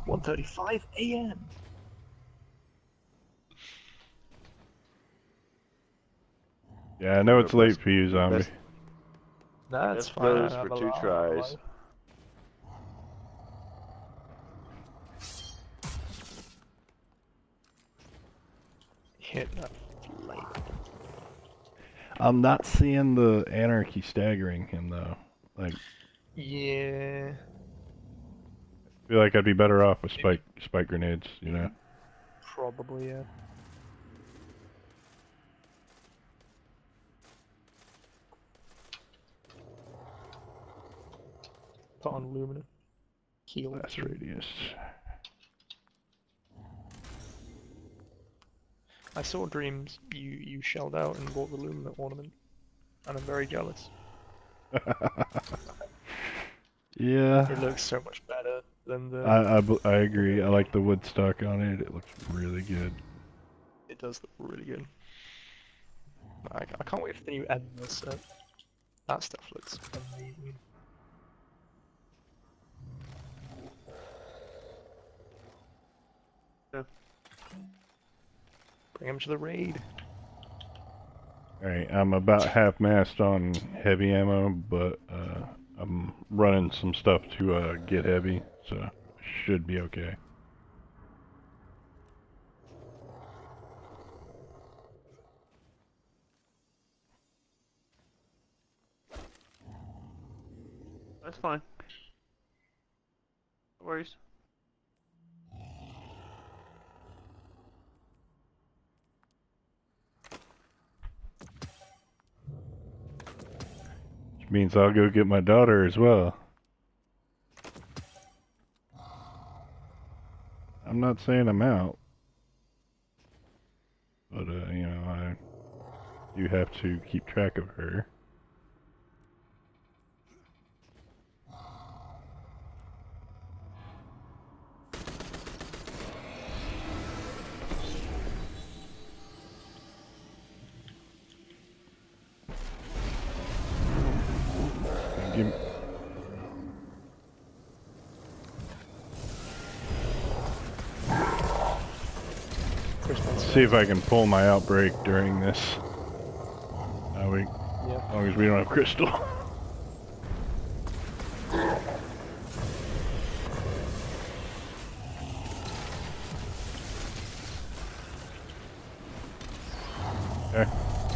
1:35 a.m. Yeah, I know it's late for you, zombie. That's Missed fine. those I have for a 2 lot of tries. life. Hit that flame. I'm not seeing the anarchy staggering him though. Like, Yeah. I feel like I'd be better off with spike grenades, you know. Probably, yeah. Put on Lumina. Heal. Blast radius. I saw dreams you shelled out and bought the Lumina ornament, and I'm very jealous. Yeah. It looks so much better than the. I agree. I like the Woodstock on it. It looks really good. It does look really good. I can't wait for the new Endless set. That stuff looks amazing. Yeah. Bring him to the raid. Alright, I'm about half-mast on heavy ammo, but I'm running some stuff to get heavy, so should be okay. That's fine. No worries. Which means I'll go get my daughter as well. I'm not saying I'm out, but you know, I do have to keep track of her. Give See if I can pull my outbreak during this. Yep. As long as we don't have crystal. Okay.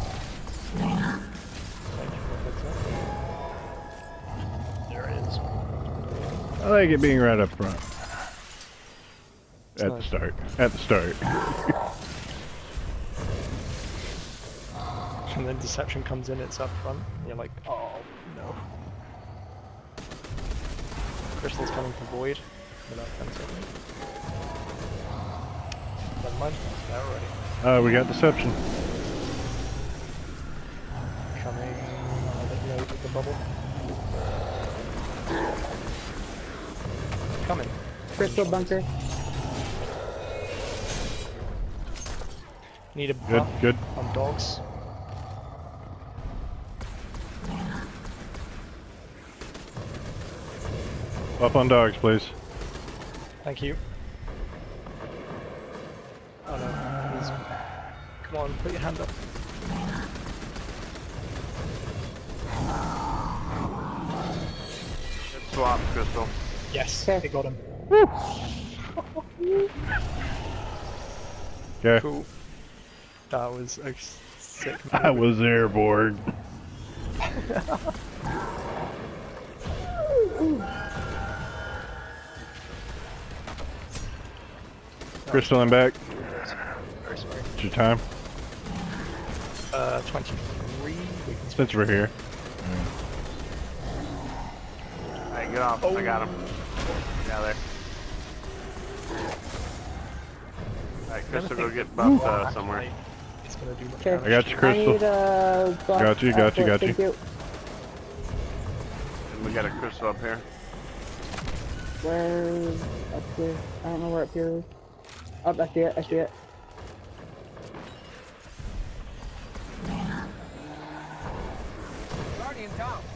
There it is. I like it being right up front. At nice. the start. At the start. And then Deception comes in, it's up front, and you're like, oh no. Crystal's coming from Void. Without something. Never mind, it's there already. We got Deception. Coming, I'll let you know with the bubble. Coming. Crystal bunker. Need a Good, buff good. on dogs. Up on dogs, please. Thank you. Oh no, he's... Come on, put your hand up. Good swap, Crystal. Yes, Okay. they got him. Okay. Cool. That was a sick I was airborne. Crystal, I'm back. Very sorry. It's your time. 23. We can Since we're here. Alright, get off. I got him. Get out of there. Alright, Crystal, go get buffed somewhere. It's gonna do much Okay. damage. I got you, I Crystal. need a buff. Got you, got you, got you. Thank you. And we got a Crystal up here. Where up here? I don't know where up here is. Oh, I see it. I see it.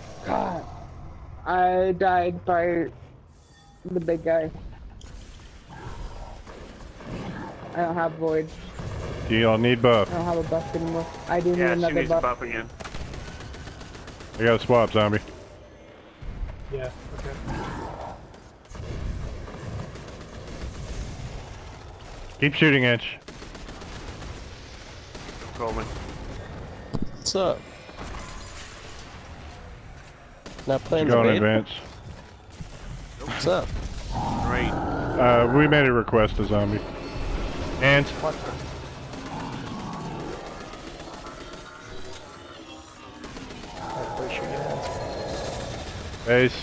God, I died by the big guy. I don't have void. Do y'all need buff? I don't have a buff anymore. I do need Yeah, she another needs a buff. buff again. I got a swap, zombie. Yeah, okay. Keep shooting, Edge. Coleman. What's up? Not playing Go in the advance. What's up? Great. We made a request to zombie. And What? base.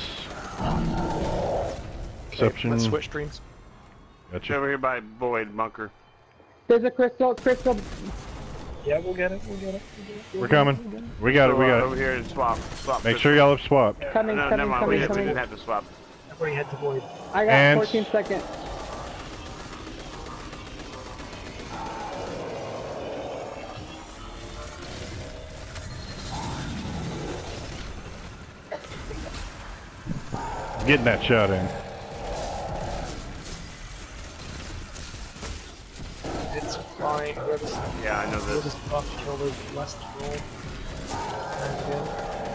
Okay, Exception. let's switch streams. It's Gotcha. over here by Void Bunker. There's a crystal. Yeah, we'll get it. We're coming. We got it. We got Over it. here and swap. Make sure y'all have swapped. Coming, No, coming, never mind. We coming. didn't have to swap. Everybody head to Void. I got And- 14 seconds. Getting that shot in. It's fine. Whoever's Yeah, I know this. whoever's buff kill those last roll. And again.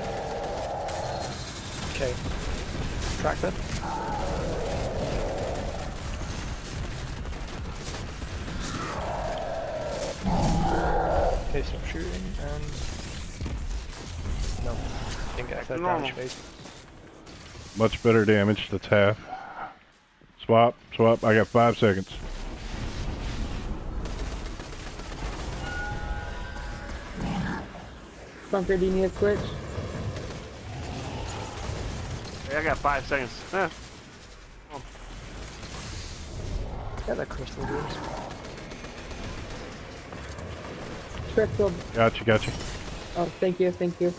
Okay. Track that. Okay, stop shooting and no. Didn't get that Normal. damage phase. Much better damage. That's half. Swap. Swap. I got 5 seconds. Bunker, do you need a switch? Hey, I got 5 seconds. Eh. Yeah, that crystal rooms. Crystal. Gotcha. Gotcha. Oh, thank you, thank you.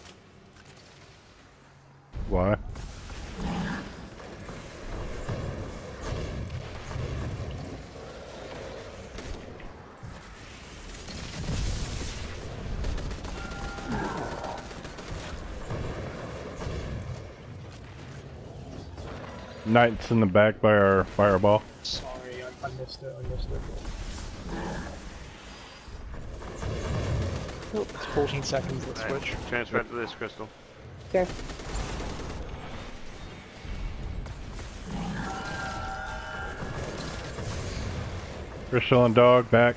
Why? Knight's in the back by our fireball. Sorry, I missed it. I missed it. It's 14 seconds. Let's Alright, switch. transfer to this crystal. Okay. Crystal and dog back.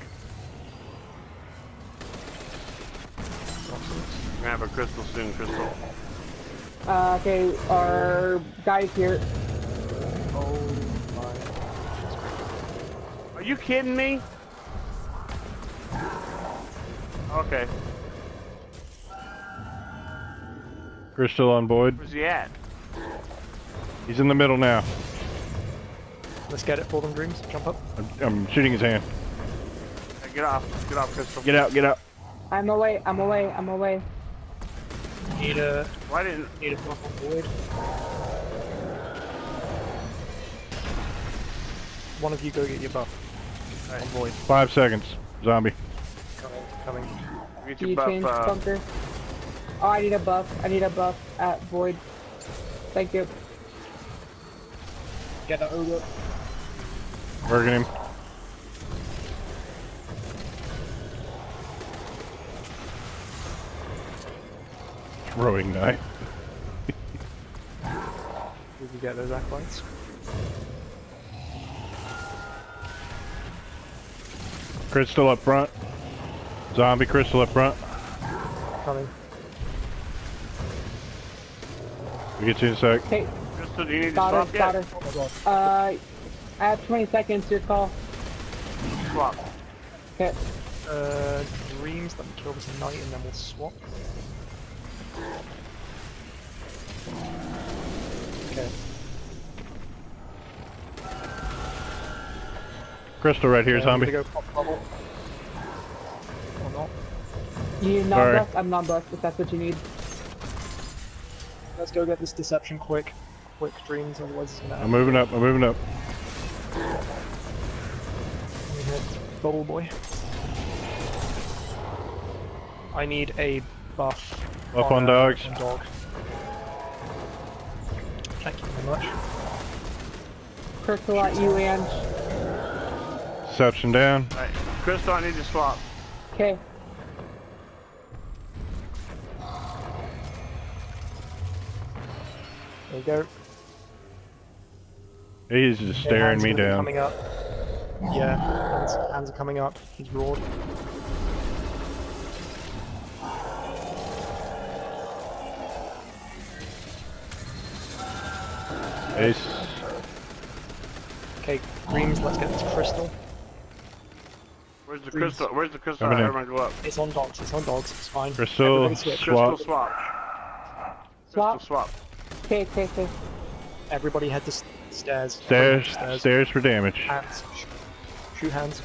We're gonna have a crystal soon, Crystal. Okay, our guy's here. Oh my. Are you kidding me? Okay. Crystal on Boyd. Where's he at? He's in the middle now. Let's get it for them, Dreams. Jump up. I'm shooting his hand. Hey, get off, Crystal. Get out, get out. I'm away, I'm away, I'm away. Need a Why didn't? buff on Void. One of you go get your buff. On Void. 5 seconds. Zombie. Coming. Get Do your you buff. change bunker? Oh, I need a buff. I need a buff at Void. Thank you. Get that ogre. Working him. Throwing knife. Did you get those acolytes? Crystal up front. Zombie crystal up front. Coming. We get you in a sec. Okay, Crystal, do you need to got swap her, got yet? her. Oh my god. I have 20 seconds, your call. Swap. Okay. Dreams, let me kill this knight and then we'll swap. Okay. Crystal right here, I'm zombie. gonna go pop bubble. Or not. You need Sorry. non-buff? I'm non-buff if that's what you need. Let's go get this deception quick. Quick, Dreams, otherwise it's gonna I'm happen. moving up, I'm moving up. We hit Bubble Boy. I need a buff. Buff on dogs. Dog. Thank you very much. Crystal at you and deception down. Alright, Crystal, I need to swap. Okay. There you go. He's just Okay, staring hands me gonna be down. Coming up. Yeah, hands are coming up. He's roared. Ace. Okay, Dreams, let's get this crystal. Where's the Please. crystal? Where's the crystal? Coming in. Everyone go up. It's on dogs, it's on dogs, it's fine. Crystal, Everybody switch. Crystal swap. swap. Swap. Crystal swap. Okay, okay, okay. Everybody head to stairs. Stairs, Everybody stairs for damage. Hands. Shoot hands.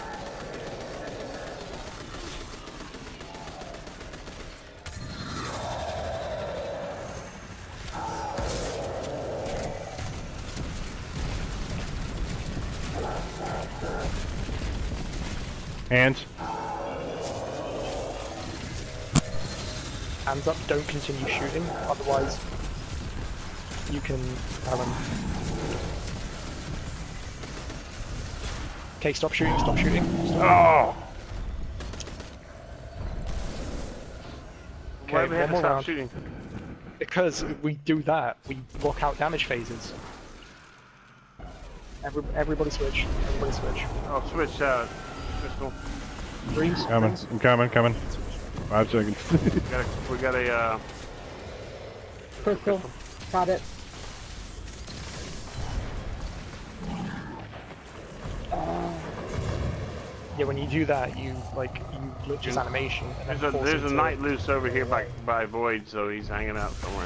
Hands. Hands up, don't continue shooting, otherwise you can tell them. Okay, stop shooting, stop shooting. Stop. Oh! Why Okay, do we have one to more stop round. shooting? Because we do that, we block out damage phases. Everybody switch, everybody switch. Oh, switch, Crystal. Dreams, Coming, Dreams. I'm coming. 5 seconds. We got a, Crystal. Got it. Yeah, when you do that, you glitch his animation. And then force there's it a to- knight loose over here by Void, so he's hanging out somewhere.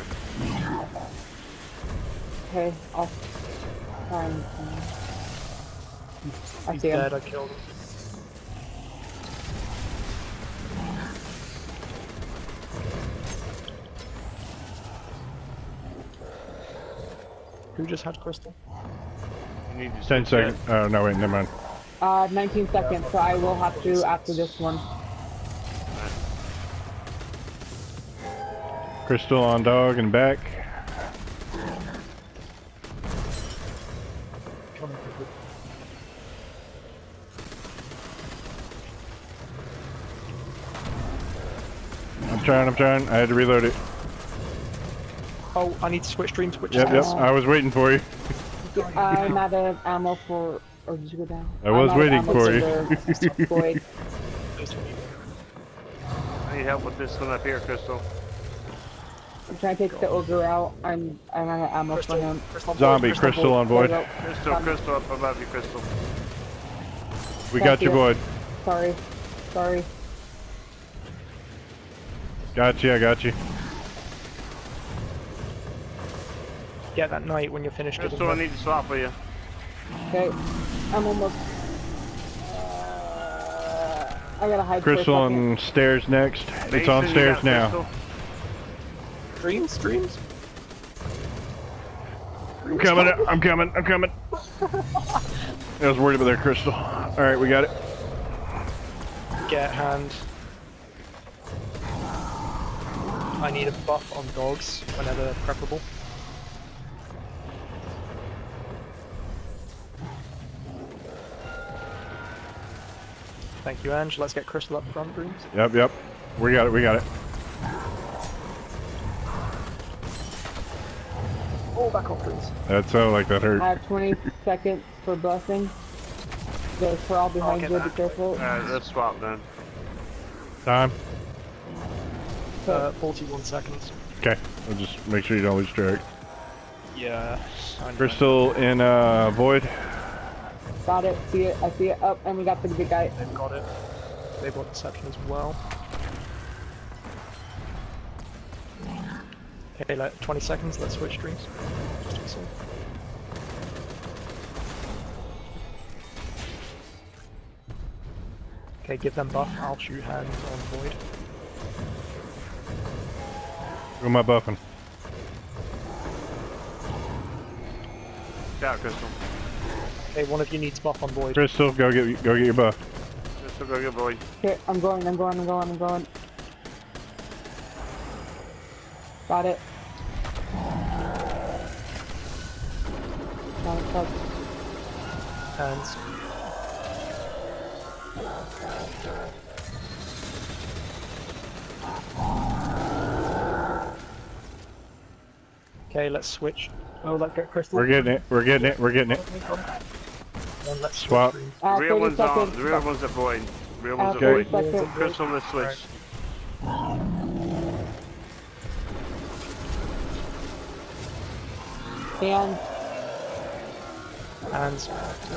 Okay, I'll find. I He's see him. dead, I killed him. Who just had crystal? You need to 10 switch seconds. Oh, no, wait, never mind. 19 seconds, so I will have to after this one. Crystal on dog and back. I'm trying. I had to reload it. Oh, I need to switch streams. Which Yep, yep. is I was waiting for you. I'm out of ammo for. Or did you go down? I was I'm out of waiting ammo for you. the Void. I need help with this one up here, Crystal. I'm trying to take the ogre out. I'm out of ammo for him. Zombie, crystal on void. There Crystal, Crystal up above you, Crystal. We Thank got your you. void. Sorry. Sorry. Got you, I got you. Get that knight when you're finished. with Crystal, I him. need to swap with you. Okay. I'm almost. I gotta hide Crystal for a second. on stairs next. It's Mason, on you stairs got now. Crystal? Dreams, I'm coming. I was worried about their crystal. Alright, we got it. get hand. I need a buff on dogs whenever preferable. Thank you, Ange. Let's get Crystal up front, Dreams. Yep. We got it. Oh, back off, Dreams. That sounded like that hurt. I have 20 seconds for blessing. There's Pearl behind get you, be that. careful. Alright, let's swap then. Time. 41 seconds. Okay. We'll just make sure you don't lose track. Yeah. I know. Crystal in void. Got it, see it, I see it. Up, and we got the big guy. They've got it. They've got deception as well. Okay, 20 seconds. Let's switch streams. Just to be safe. Okay, give them buff. I'll shoot hand on void. Who am I buffing? Watch out, Crystal. Okay, one of you needs buff on void. Crystal, go get your buff. Crystal, go get Void. Okay, I'm going. Got it. Got it. Hands. Okay, let's switch. Oh, let's get Crystal. We're getting it. We're getting it. We're getting it. Then let's Swap. switch. The real 30 one's on. seconds. The real one's at void. The real one's at 30 void. seconds. Crystal, let's switch. And Hands.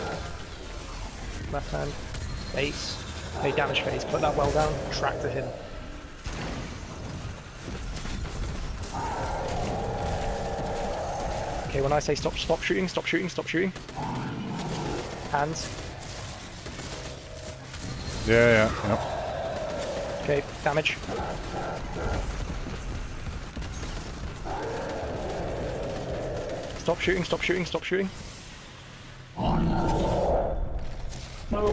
Left hand. Face. Okay, damage phase. Put that well down. Track to him. Okay, when I say stop shooting, stop shooting, stop shooting. Hands. Yeah, yeah. Okay, damage. Stop shooting, stop shooting, stop shooting. No.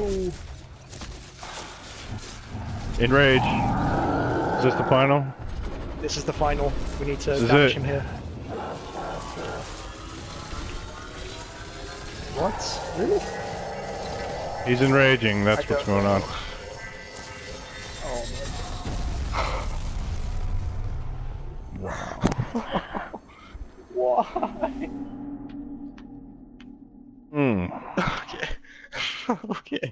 Enrage. Is this the final? This is the final. We need to This is damage it. him here. What? Really? He's enraging. That's what's going on. Oh Wow. Why? Hmm. Okay. Okay.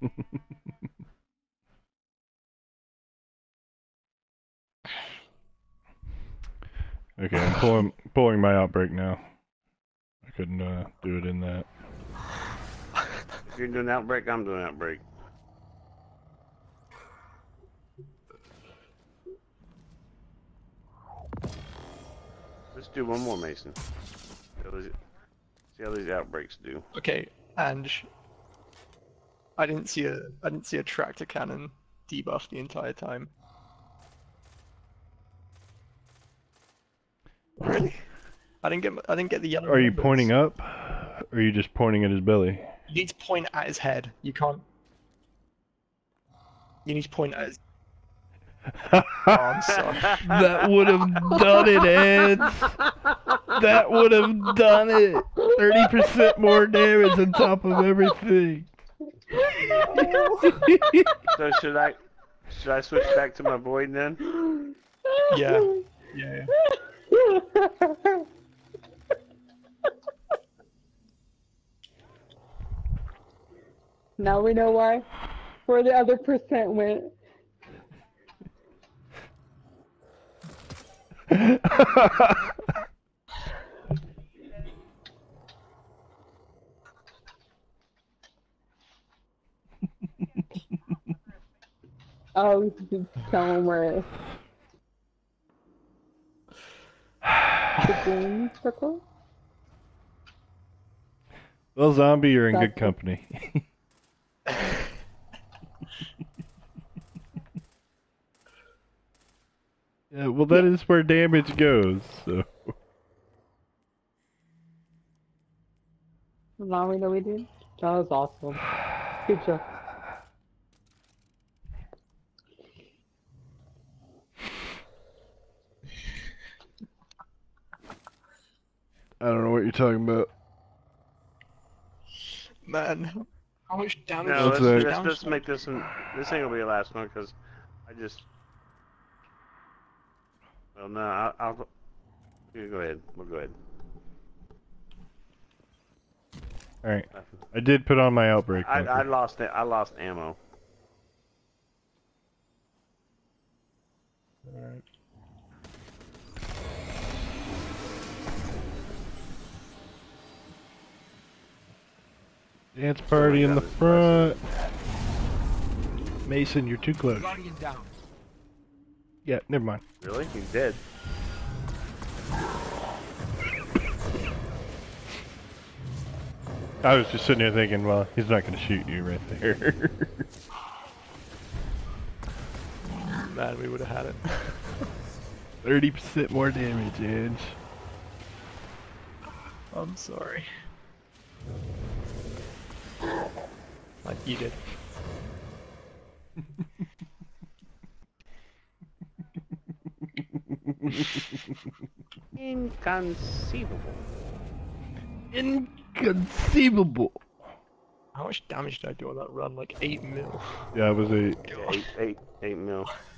Okay, I'm pulling my outbreak now. I couldn't do it in that. If you're doing outbreak, I'm doing outbreak. Let's do one more, Mason. See how these outbreaks do. Okay, and I didn't see a tractor cannon debuff the entire time. Really? I didn't get the yellow. Are you numbers. pointing up? Or are you just pointing at his belly? You need to point at his head. You can't. You need to point at his. Oh, I'm sorry. That would have done it, Ed. That would have done it. 30% more damage on top of everything. So should I switch back to my void then? Yeah. Yeah. now we know where the other percent went. Oh, just tell him where it is. The green circle? Well, zombie, you're in good That's it. company. Yeah, well, that is where damage goes, so. Now we know we did. That was awesome. Good job. I don't know what you're talking about. Man, how much damage? No, What's let's, that? let's make this one. This ain't gonna be the last one because I just. Well, no, I'll. You go ahead. We'll go ahead. Alright. I did put on my outbreak. I lost it. I lost ammo. Alright. Dance party in the front. Mason, you're too close. Guardian down. Yeah, never mind. Really? He's dead. I was just sitting there thinking, well, he's not going to shoot you right there. Man, we would have had it. 30% more damage, Edge. I'm sorry. Like you did. Inconceivable. Inconceivable. How much damage did I do on that run? Like 8 mil. Yeah, it was a Yeah, 8 mil.